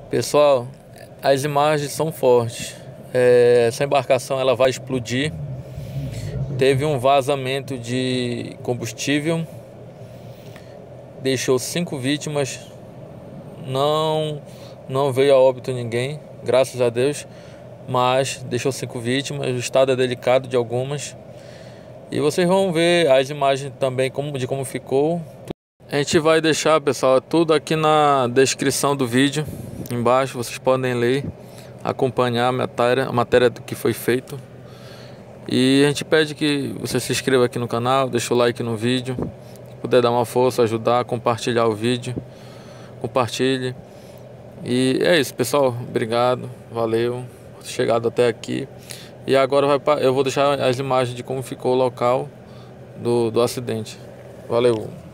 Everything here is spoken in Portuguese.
Pessoal, as imagens são fortes. Essa embarcação ela vai explodir. Teve um vazamento de combustível, deixou 5 vítimas. Não veio a óbito ninguém, graças a Deus, mas deixou 5 vítimas. O estado é delicado de algumas. E vocês vão ver as imagens também de como ficou. A gente vai deixar, pessoal, tudo aqui na descrição do vídeo. Embaixo vocês podem ler, acompanhar a matéria do que foi feito. E a gente pede que você se inscreva aqui no canal, deixa o like no vídeo. Se puder dar uma força, ajudar, compartilhar o vídeo, compartilhe. E é isso, pessoal. Obrigado, valeu por ter chegado até aqui. E agora eu vou deixar as imagens de como ficou o local do acidente. Valeu.